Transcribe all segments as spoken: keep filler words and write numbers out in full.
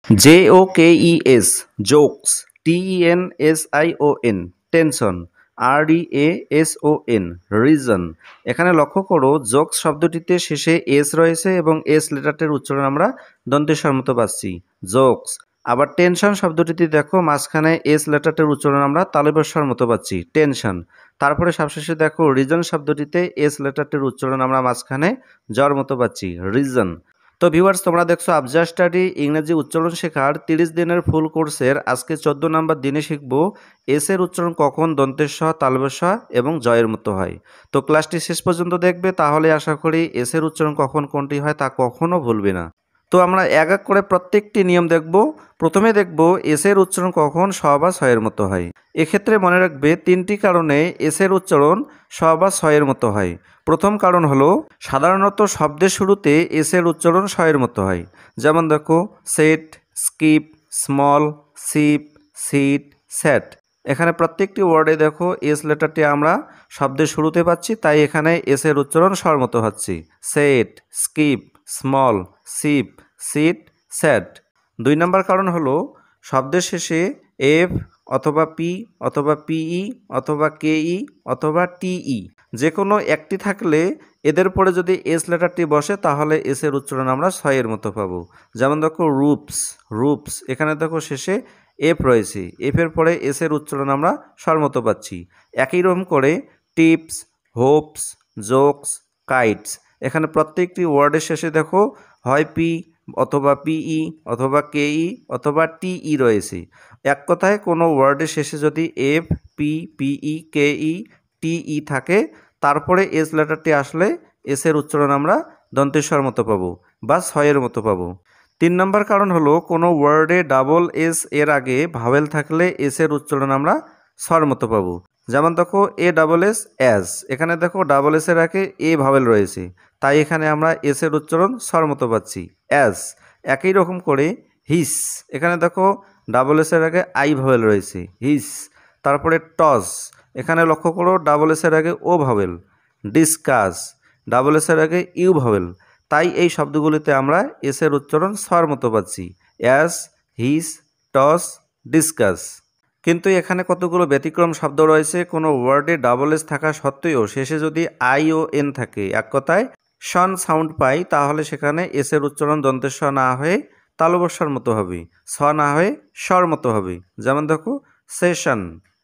J O K E S jokes, T E N S I O N tension, R E A S O N reason. এখানে লক্ষ্য করো jokes শব্দটিতে শেষে S রয়েছে এবং S লেটারটির উচ্চারণ আমরা দন্তেশ্বর মতো পাচ্ছি জোকস। আবার টেনশন শব্দটিতে দেখো মাঝখানে এস লেটারটির উচ্চারণ আমরা তালব্যস্বর মতো পাচ্ছি টেনশন। তারপরে সবশেষে দেখো রিজন শব্দটিতে এস লেটারটির উচ্চারণ আমরা মাঝখানে জ্বর মতো পাচ্ছি রিজন। তো ভিউয়ার্স, তোমরা দেখছো আফজা স্টাডি ইংরেজি উচ্চারণ শেখার তিরিশ দিনের ফুল কোর্সের আজকে চোদ্দ নম্বর দিনে শিখব এস এর উচ্চারণ কখন দন্তেশ তালব্যস্ব এবং জয়ের মতো হয়। তো ক্লাসটি শেষ পর্যন্ত দেখবে, তাহলে আশা করি এস এর উচ্চারণ কখন কোনটি হয় তা কখনো ভুলবে না। তো আমরা এক এক করে প্রত্যেকটি নিয়ম দেখব। প্রথমে দেখব এস এর উচ্চারণ কখন স বা ছয়ের মতো হয়। এক্ষেত্রে মনে রাখবে তিনটি কারণে এস এর উচ্চারণ স বা ছয়ের মতো হয়। প্রথম কারণ হলো সাধারণত শব্দের শুরুতে এস এর উচ্চারণ স এর মতো হয়। যেমন দেখো set, skip, small, sip, sit, sat. এখানে প্রত্যেকটি ওয়ার্ডে দেখো এস লেটারটি আমরা শব্দের শুরুতে পাচ্ছি, তাই এখানে এস এর উচ্চারণ সর মতো হচ্ছে set, skip, small, sip, sit, sat. দুই নম্বর কারণ হলো শব্দের শেষে এফ অথবা পি অথবা পিই অথবা কেই অথবা টিই যে কোনো একটি থাকলে এদের পরে যদি এস লেটারটি বসে তাহলে এস এর উচ্চারণ আমরা ছয়ের মতো পাবো। যেমন দেখো রুপস, রুপস এখানে দেখো শেষে এফ রয়েছে, এফের পরে এস এর উচ্চারণ আমরা স্বর মতো পাচ্ছি। একই রকম করে টিপস, হোপস, জোকস, কাইটস এখানে প্রত্যেকটি ওয়ার্ডের শেষে দেখো হয় পি অথবা পিই অথবা কেই অথবা টিই রয়েছে। এক কথায় কোনো ওয়ার্ডের শেষে যদি এফ, পি, পিই, কেই, টিই থাকে তারপরে এস লেটারটি আসলে এস এর উচ্চারণ আমরা দন্তেশ্বর মতো পাবো বা ছয়ের মতো পাবো। তিন নম্বর কারণ হলো কোনো ওয়ার্ডে ডাবল এস এর আগে ভাওয়েল থাকলে এস এর উচ্চারণ আমরা স্বর মতো পাবো। যেমন দেখো এ ডাবল এস অ্যাজ, এখানে দেখো ডাবল এস এর আগে এ ভাওয়েল রয়েছে, তাই এখানে আমরা এস এর উচ্চারণ স্বর মতো পাচ্ছি অ্যাজ। একই রকম করে হিস, এখানে দেখো ডাবল এস এর আগে আই ভাওয়েল রয়েছে হিস। তারপরে টস, এখানে লক্ষ্য করো ডাবল এস এর আগে O vowel. Discuss, double S এর আগে ইউ ভাওয়েল, তাই এই শব্দগুলিতে আমরা এস এর উচ্চারণ স্বর মতো পাচ্ছি অ্যাজ, হিস, টস, ডিসকাস। কিন্তু এখানে কতগুলো ব্যতিক্রম শব্দ রয়েছে। কোনো ওয়ার্ডে ডাবল এস থাকা সত্ত্বেও শেষে যদি আই ও এন থাকে, এক কথায় শন সাউন্ড পাই, তাহলে সেখানে এস এর উচ্চারণ দন্তেশ না হয়ে তালব্যস্বর মতো হবে, স না হয়ে স্বর মতো হবে। যেমন দেখো সেশন,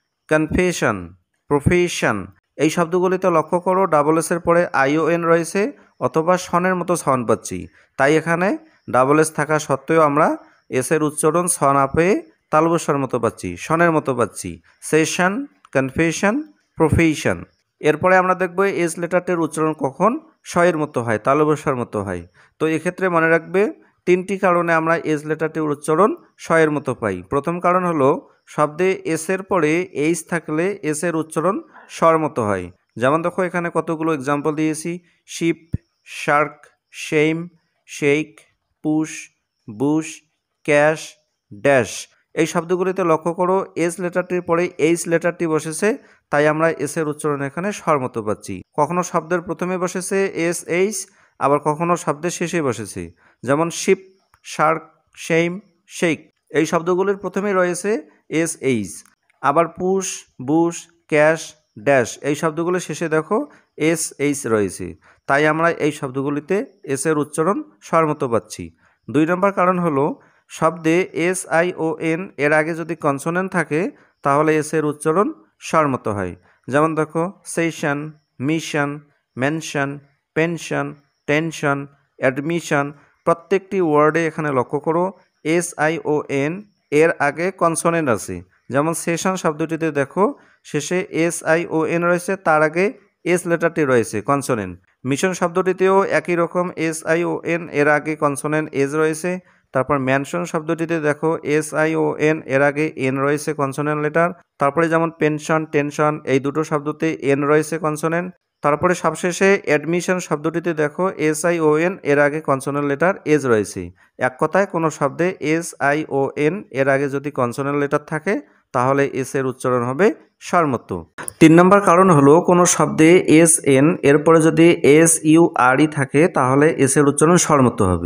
কনফেশন, প্রফেশন এই শব্দগুলিতে লক্ষ্য করো ডাবল এস এর পরে আইও এন রয়েছে অথবা শনের মতো সাউন্ড পাচ্ছি, তাই এখানে ডাবল এস থাকা সত্ত্বেও আমরা এস এর উচ্চারণ স না পেয়ে তালব্যস্বর মতো পাচ্ছি, শনের মতো পাচ্ছি সেশন, কনফেশন, প্রফেশন। এরপরে আমরা দেখব এস লেটারটির উচ্চারণ কখন স এর মতো হয়, তালব্যস্বর মতো হয়। তো এক্ষেত্রে মনে রাখবে তিনটি কারণে আমরা এস লেটারটির উচ্চারণ স এর মতো পাই। প্রথম কারণ হলো শব্দে এস এর পরে এইচ থাকলে এস এর উচ্চারণ স্বর মতো হয়। যেমন দেখো এখানে কতগুলো এক্সাম্পল দিয়েছি ship, shark, shame, shake, push, bush, cash, dash. এই শব্দগুলিতে লক্ষ্য করো এস লেটারটির পরে এইচ লেটারটি বসেছে, তাই আমরা এস এর উচ্চারণ এখানে স্বর মতো পাচ্ছি। কখনো শব্দের প্রথমে বসেছে এস এইচ, আবার কখনো শব্দের শেষে বসেছে। যেমন শিপ, শার্ক, শেম, শেক এই শব্দগুলির প্রথমে রয়েছে এস এইচ। আবার পুশ, বুশ, ক্যাশ, ড্যাশ এই শব্দগুলো শেষে দেখো এস এইচ রয়েছে, তাই আমরা এই শব্দগুলিতে এস এর উচ্চারণ স্বর মতো পাচ্ছি। দুই নম্বর কারণ হলো শব্দে এস আই ও এন এর আগে যদি কনসোনেন্ট থাকে তাহলে এস এর উচ্চারণ স্বর মতো হয়। যেমন দেখো session, mission, mention, pension, tension, admission প্রত্যেকটি ওয়ার্ডে এখানে লক্ষ্য করো এস আই ও এন এর আগে কনসোনেন্ট আছে। যেমন সেশন শব্দটিতে দেখো শেষে এস আই ও এন রয়েছে, তার আগে এস লেটারটি রয়েছে কনসোনেন্ট। মিশন শব্দটিতেও একই রকম এস আই ও এন এর আগে কনসোনেন্ট এস রয়েছে। তারপর ম্যানশন শব্দটিতে দেখো এস আই ও এন এর আগে এন রয়েছে কনসোনেন্ট লেটার। তারপরে যেমন পেনশন, টেনশন এই দুটো শব্দতে এন রয়েছে কনসোনেন্ট। তারপরে সবশেষে অ্যাডমিশন শব্দটিতে দেখো এস আই ও এন এর আগে কনসোনেন্ট লেটার এস রয়েছে। এক কথায় কোনো শব্দে এস আই ও এন এর আগে যদি কনসোনেন্ট লেটার থাকে তাহলে এস এর উচ্চারণ হবে স্বর মতো। তিন নম্বর কারণ হলো কোনো শব্দে এস এন এরপরে যদি এস ইউ আর ই থাকে তাহলে এস এর উচ্চারণ স্বর মতো হবে।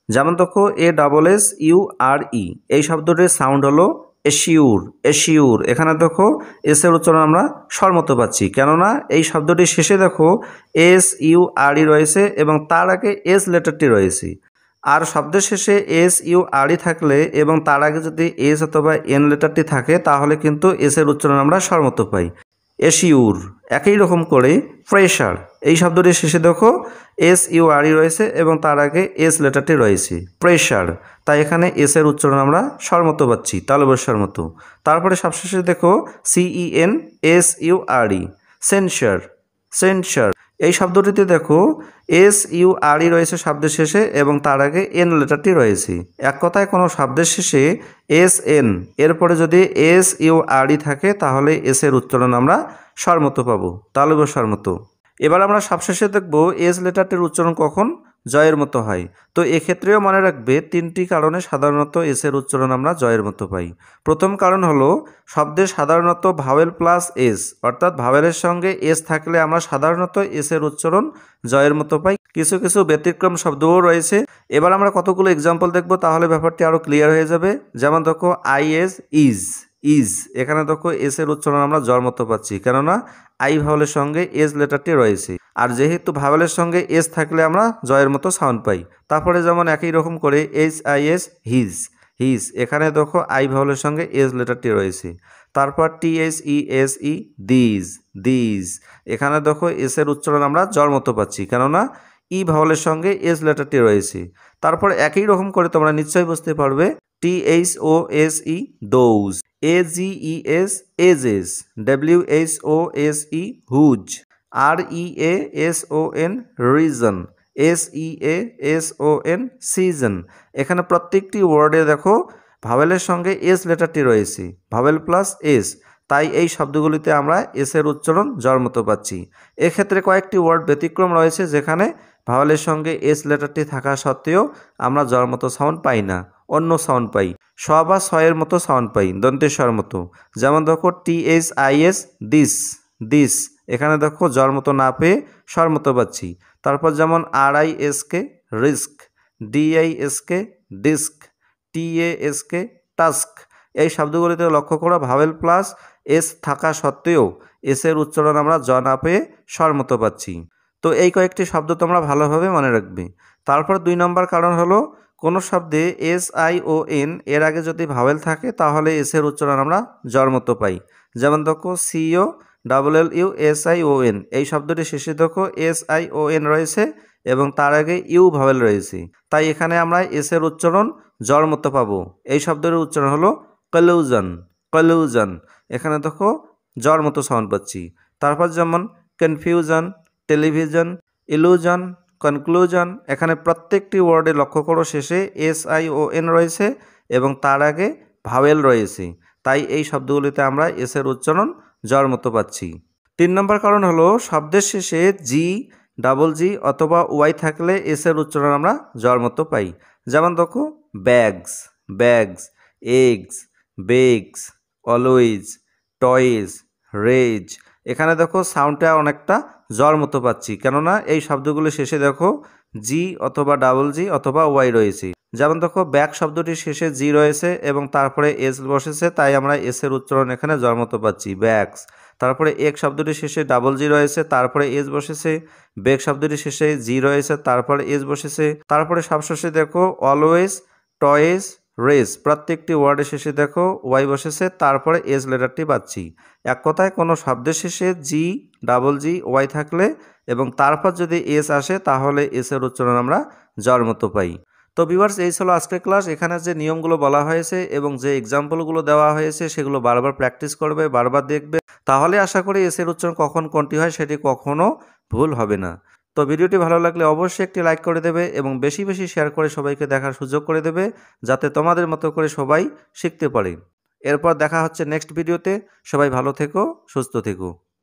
যেমন দেখো A double S U R E এই শব্দটির সাউন্ড হলো এশিউর এশিউর। এখানে দেখো এস এর উচ্চারণ আমরা স্বরমতো পাচ্ছি, কেননা এই শব্দটির শেষে দেখো এস ইউ আর ই রয়েছে এবং তার আগে এস লেটারটি রয়েছে। আর শব্দের শেষে এস ইউ আর ই থাকলে এবং তার আগে যদি এস অথবা এন লেটারটি থাকে তাহলে কিন্তু এস এর উচ্চারণ আমরা স্বরমতো পাই, এশিউর। একই রকম করে প্রেশার এই শব্দটির শেষে দেখো এস ইউ আর ই রয়েছে এবং তার আগে এস লেটারটি রয়েছে, প্রেশার। তাই এখানে এস এর উচ্চারণ আমরা স্বরমতো পাচ্ছি, তালব্যস্বর মতো। তারপরে সবশেষে দেখো C E N S U R E, censure censure এই শব্দটিতে দেখো এস ইউ আর ই রয়েছে শব্দের শেষে এবং তার আগে এন লেটারটি রয়েছে। এক কথায় কোনো শব্দের শেষে এস এন এরপরে যদি এস ইউ আর ই থাকে তাহলে এস এর উচ্চারণ আমরা স্বরমতো পাবো, তালব্যস্বর মতো। এবার আমরা সবশেষে দেখব এস লেটারটির উচ্চারণ কখন জয়ের মতো হয়। তো এক্ষেত্রেও মনে রাখবে তিনটি কারণে সাধারণত এস এর উচ্চারণ আমরা জয়ের মতো পাই। প্রথম কারণ হলো শব্দে সাধারণত ভাওয়েল প্লাস এস, অর্থাৎ ভাওয়েলের সঙ্গে এস থাকলে আমরা সাধারণত এস এর উচ্চারণ জয়ের মতো পাই। কিছু কিছু ব্যতিক্রম শব্দও রয়েছে। এবার আমরা কতগুলো এক্সাম্পল দেখব, তাহলে ব্যাপারটি আরও ক্লিয়ার হয়ে যাবে। যেমন দেখো আই এস ইজ ইজ এখানে দেখো এস এর উচ্চারণ আমরা জর মতো পাচ্ছি, কেননা আই ভাওয়েলের সঙ্গে এস লেটারটি রয়েছে, আর যেহেতু ভাওয়েলের সঙ্গে এস থাকলে আমরা জয়ের মতো সাউন্ড পাই। তারপরে যেমন একই রকম করে H I S his his এখানে দেখো আই ভাওয়েলের সঙ্গে এস লেটারটি রয়েছে। তারপর T S E S E these these এখানে দেখো এস এর উচ্চারণ আমরা জর মতো পাচ্ছি, কেননা ই ভাওয়েলের সঙ্গে এস লেটারটি রয়েছে। তারপর একই রকম করে তোমরা নিশ্চয়ই বুঝতে পারবে T H O S E those, A G E S ages, W H O S E whose, R E A S O N reason, S E A S O N season. এখানে প্রত্যেকটি ওয়ার্ডে দেখো ভাওয়েলের সঙ্গে S লেটারটি রয়েছে, vowel plus S. তাই এই শব্দগুলিতে আমরা এস এর উচ্চারণ জর মতো পাচ্ছি। এক্ষেত্রে কয়েকটি ওয়ার্ড ব্যতিক্রম রয়েছে যেখানে ভাওয়েলের সঙ্গে এস লেটারটি থাকা সত্ত্বেও আমরা জর মতো সাউন্ড পাই না, অন্য সাউন্ড পাই, স বা ছয়ের মতো সাউন্ড পাই, দন্তেশ্বর মতো। যেমন দেখো T H I S this this এখানে দেখো জর মতো না পেয়ে স্বর মতো পাচ্ছি। তারপর যেমন R I S K risk, D I S K disk, T A S K task এই শব্দগুলিতে লক্ষ্য করো ভাওয়েল প্লাস এস থাকা সত্ত্বেও এস এর উচ্চারণ আমরা জ না পেয়ে স্বর মতো পাচ্ছি। তো এই কয়েকটি শব্দ তোমরা ভালোভাবে মনে রাখবে। তারপর দুই নম্বর কারণ হলো কোনো শব্দে এস আই ও এন এর আগে যদি ভাওয়েল থাকে তাহলে এস এর উচ্চারণ আমরা জর মতো পাই। যেমন দেখো C O double L U S I O N এই শব্দটি শেষে দেখো এস আই ও এন রয়েছে এবং তার আগে ইউ ভাওয়েল রয়েছে, তাই এখানে আমরা এস এর উচ্চারণ জর মতো পাবো। এই শব্দের উচ্চারণ হলো কলিউজন কলিউজন এখানে দেখো জর মতো সাউন্ড পাচ্ছি। তারপর যেমন কনফিউশন, টেলিভিশন, ইলুশন, কনক্লুশন এখানে প্রত্যেকটি ওয়ার্ডে লক্ষ্য করো শেষে এস আই ও এন রয়েছে এবং তার আগে ভাওয়েল রয়েছে, তাই এই শব্দগুলিতে আমরা এস এর উচ্চারণ জর মতো পাচ্ছি। তিন নম্বর কারণ হলো শব্দের শেষে জি, ডাবল জি অথবা ওয়াই থাকলে এস এর উচ্চারণ আমরা জর মতো পাই। যেমন দেখো bags bags, eggs, begs, always, toys, rays এখানে দেখো সাউন্ডটা অনেকটা জর মতো পাচ্ছি, কেননা এই শব্দগুলো শেষে দেখো জি অথবা ডাবল জি অথবা ওয়াই রয়েছে। যেমন দেখো ব্যাগ শব্দটির শেষে জি রয়েছে এবং তারপরে এস বসেছে, তাই আমরা এস এর উচ্চারণ এখানে জর মতো পাচ্ছি, ব্যাগস। তারপরে এক শব্দটির শেষে ডাবল জি রয়েছে, তারপরে এস বসেছে। বেগ শব্দটির শেষে জি রয়েছে, তারপরে এস বসেছে। তারপরে সবশেষে দেখো অলওয়েজ, টয়েজ, রেস প্রত্যেকটি ওয়ার্ডের শেষে দেখো ওয়াই বসেছে, তারপরে এস লেটারটি পাচ্ছি। এক কথায় কোনো শব্দের শেষে জি, ডাবল জি, ওয়াই থাকলে এবং তারপর যদি এস আসে তাহলে এস এর উচ্চারণ আমরা জর মতো পাই। তো ভিউয়ার্স, এই ছিল আজকের ক্লাস। এখানে যে নিয়মগুলো বলা হয়েছে এবং যে এক্সাম্পলগুলো দেওয়া হয়েছে সেগুলো বারবার প্র্যাকটিস করবে, বারবার দেখবে, তাহলে আশা করি এস এর উচ্চারণ কখন কোনটি হয় সেটি কখনো ভুল হবে না। তো ভিডিওটি ভালো লাগলে অবশ্যই একটি লাইক করে দেবে এবং বেশি বেশি শেয়ার করে সবাইকে দেখার সুযোগ করে দেবে, যাতে তোমাদের মতো করে সবাই শিখতে পারে। এরপর দেখা হচ্ছে নেক্সট ভিডিওতে। সবাই ভালো থেকো, সুস্থ থেকো।